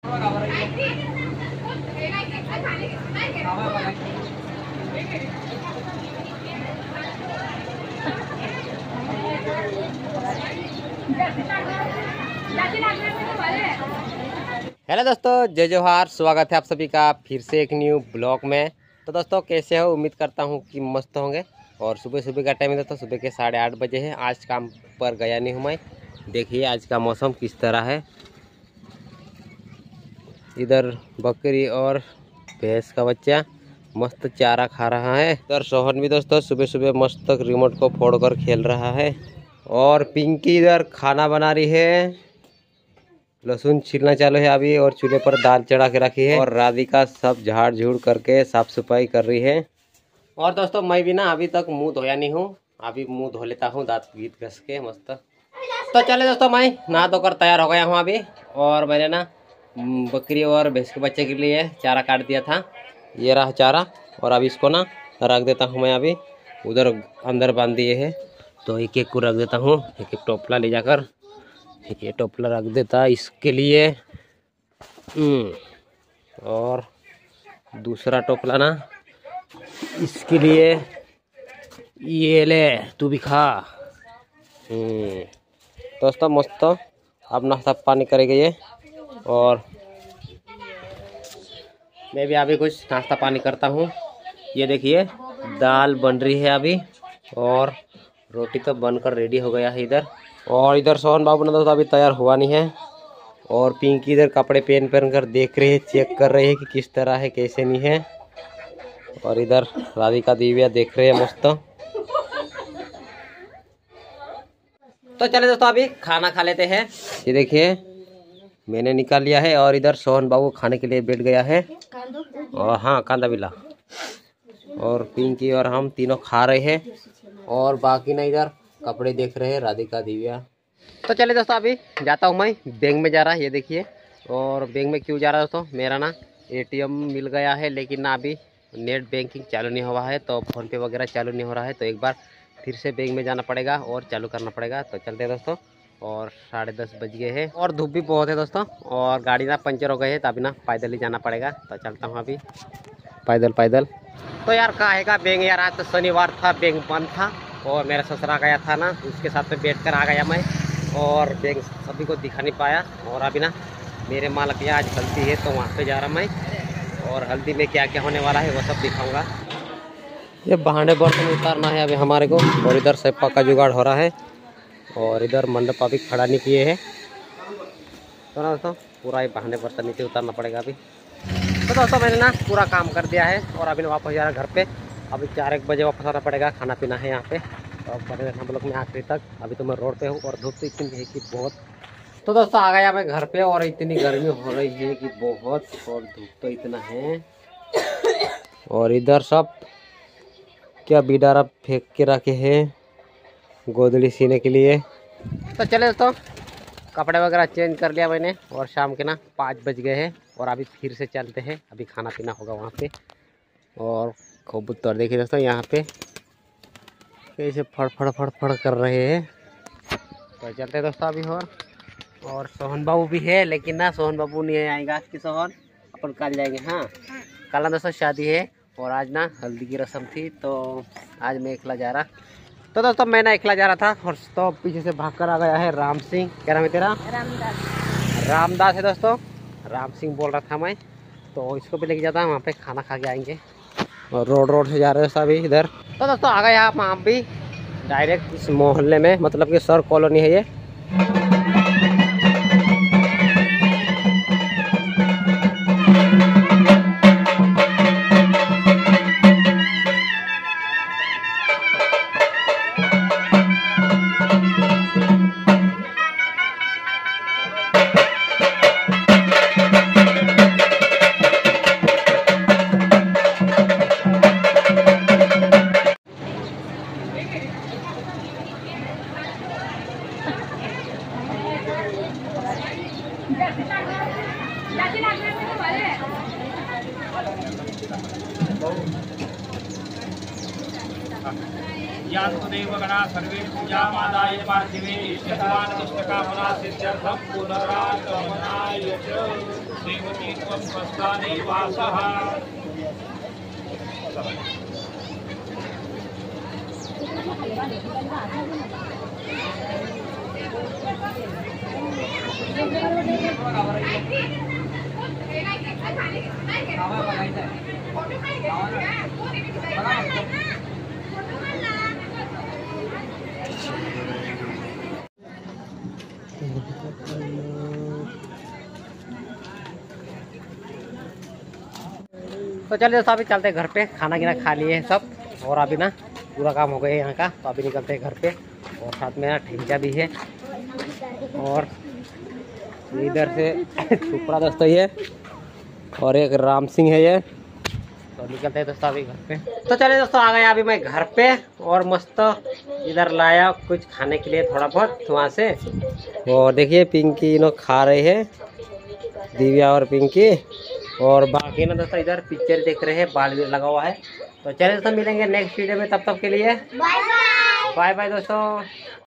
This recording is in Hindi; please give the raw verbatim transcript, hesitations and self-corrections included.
हेलो दोस्तों, जय जोहार। स्वागत है आप सभी का फिर से एक न्यू ब्लॉग में। तो दोस्तों कैसे हो? उम्मीद करता हूँ कि मस्त होंगे। और सुबह सुबह का टाइम है दोस्तों, सुबह के साढ़े आठ बजे है। आज काम पर गया नहीं हूँ मैं। देखिए आज का मौसम किस तरह है। इधर बकरी और भैंस का बच्चा मस्त चारा खा रहा है। इधर सोहन भी दोस्तों सुबह सुबह मस्त रिमोट को फोड़कर खेल रहा है। और पिंकी इधर खाना बना रही है। लहसुन छीलना चालू है अभी, और चूल्हे पर दाल चढ़ा के रखी है। और राधिका सब झाड़ झूड़ करके साफ सफाई कर रही है। और दोस्तों मैं भी ना अभी तक मुंह धोया नहीं हूँ। अभी मुंह धो लेता हूँ दांत गीत घस के मस्त। तो चले दोस्तों, मैं नहा धोकर तैयार हो गया हूँ अभी। और मैंने ना बकरी और भैंस के बच्चे के लिए चारा काट दिया था। ये रहा चारा। और अभी इसको ना रख देता हूँ मैं। अभी उधर अंदर बांध दिए है, तो एक एक को रख देता हूँ। एक एक टोपला ले जाकर ये टोपला रख देता इसके लिए। और दूसरा टोपला ना इसके लिए। ये ले तू भी खा। दोस्तों मस्त अब नाश्ता पानी करेंगे ये। और मैं भी अभी कुछ नाश्ता पानी करता हूँ। ये देखिए दाल बन रही है अभी, और रोटी तो बनकर रेडी हो गया है इधर। और इधर सोहन बाबू ने दोस्तों अभी तैयार हुआ नहीं है। और पिंकी इधर कपड़े पहन पहन कर देख रही है, चेक कर रही है कि किस तरह है कैसे नहीं है। और इधर राधिका दिव्या देख रहे हैं मस्त। तो चले दोस्तों अभी खाना खा लेते हैं। ये देखिए मैंने निकाल लिया है। और इधर सोहन बाबू खाने के लिए बैठ गया है। और हाँ कांदा बिला। और पिंकी और हम तीनों खा रहे हैं। और बाकी ना इधर कपड़े देख रहे हैं राधिका दिव्या। तो चले दोस्तों अभी जाता हूँ मैं। बैंक में जा रहा है ये देखिए। और बैंक में क्यों जा रहा है दोस्तों, मेरा ना एटीएम मिल गया है, लेकिन ना अभी नेट बैंकिंग चालू नहीं हुआ है। तो फ़ोन पे वगैरह चालू नहीं हो रहा है। तो एक बार फिर से बैंक में जाना पड़ेगा और चालू करना पड़ेगा। तो चलते हैं दोस्तों। और साढ़े दस बज गए हैं और धूप भी बहुत है दोस्तों। और गाड़ी ना पंचर हो गई है, तो अभी ना पैदल ही जाना पड़ेगा। तो चलता हूँ अभी पैदल पैदल। तो यार काहे का बैंक यार, आज तो शनिवार था, बैंक बंद था। और मेरा ससुरा गया था ना, उसके साथ में बैठ कर आ गया मैं। और बैंक सभी को दिखा नहीं पाया। और अभी ना मेरे मालिक यहाँ आज हल्दी है, तो वहाँ पे जा रहा मैं। और हल्दी में क्या क्या होने वाला है वो सब दिखाऊंगा। ये बहाने बर्तन उतारना है अभी हमारे को। और इधर सेपा का जुगाड़ हो रहा है। और इधर मंडप अभी खड़ा नहीं किए हैं, तो ना दोस्तों पूरा ये बहाने बर्तन नीचे उतारना पड़ेगा अभी। तो दोस्तों मैंने ना पूरा काम कर दिया है। और अभी वापस जा रहा है घर पे। अभी चार एक बजे वापस आना पड़ेगा, खाना पीना है यहाँ पे। और बने रहना ब्लॉक में आखिरी तक। अभी तो मैं रोड पे हूँ और धूप तो इतनी है कि बहुत। तो दोस्तों आ गया मैं घर पे। और इतनी गर्मी हो रही है कि बहुत, और धूप तो इतना है। और इधर सब क्या बिडारा फेंक के रखे हैं गोदड़ी सीने के लिए। तो चले दोस्तों कपड़े वगैरह चेंज कर लिया मैंने। और शाम के ना पाँच बज गए हैं। और अभी फिर से चलते हैं, अभी खाना पीना होगा वहाँ पे। और कबूतर देखिए दोस्तों यहाँ पे कैसे फड़ फड़ फड़ फड़ कर रहे हैं। तो चलते हैं दोस्तों अभी। और और सोहन बाबू भी है, लेकिन ना सोहन बाबू नहीं आएगा आज की। सोहन अपन कल जाएंगे। हाँ कल ना दोस्तों शादी है। और आज ना हल्दी की रस्म थी, तो आज मैं अकेला जा रहा। तो दोस्तों मैं ना अकेला जा रहा था। और तो पीछे से भाग कर आ गया है राम सिंह। क्या नाम है तेरा? रामदास। रामदास है दोस्तों, राम सिंह बोल रहा था मैं। तो इसको भी लेके जाता है, वहाँ पे खाना खा के आएंगे। और रोड रोड से जा रहे हैं अभी इधर। तो दोस्तों आ गए आप वहाँ भी डायरेक्ट इस मोहल्ले में, मतलब कि सर कॉलोनी है ये। यास्तदेव गणा सर्वे पूजामादाय पार्थिवे इष्टकामना सिद्ध्यर्थं पुनरागमनाय च। श्रीमती त्वं स्वस्थानैवासः। तो चलिए दोस्तों अभी चलते हैं घर पे, खाना गिना खा लिए सब और अभी ना पूरा काम हो गया यहाँ का, तो अभी निकलते हैं घर पे। और साथ में ना ठेंचा भी है और इधर से छुपड़ा दोस्तों ये और एक राम सिंह है ये। तो निकलते हैं दोस्तों अभी घर पे। तो चलिए दोस्तों आ गया अभी मैं घर पे और मस्त इधर लाया कुछ खाने के लिए थोड़ा बहुत वहाँ से। और देखिए पिंकी नो खा रहे हैं, दिव्या और पिंकी, और बाकी ना दोस्तों इधर पिक्चर देख रहे हैं, बाल भी लगा हुआ है। तो चलिए दोस्तों मिलेंगे नेक्स्ट वीडियो में, तब तक के लिए बाय बाय दोस्तों।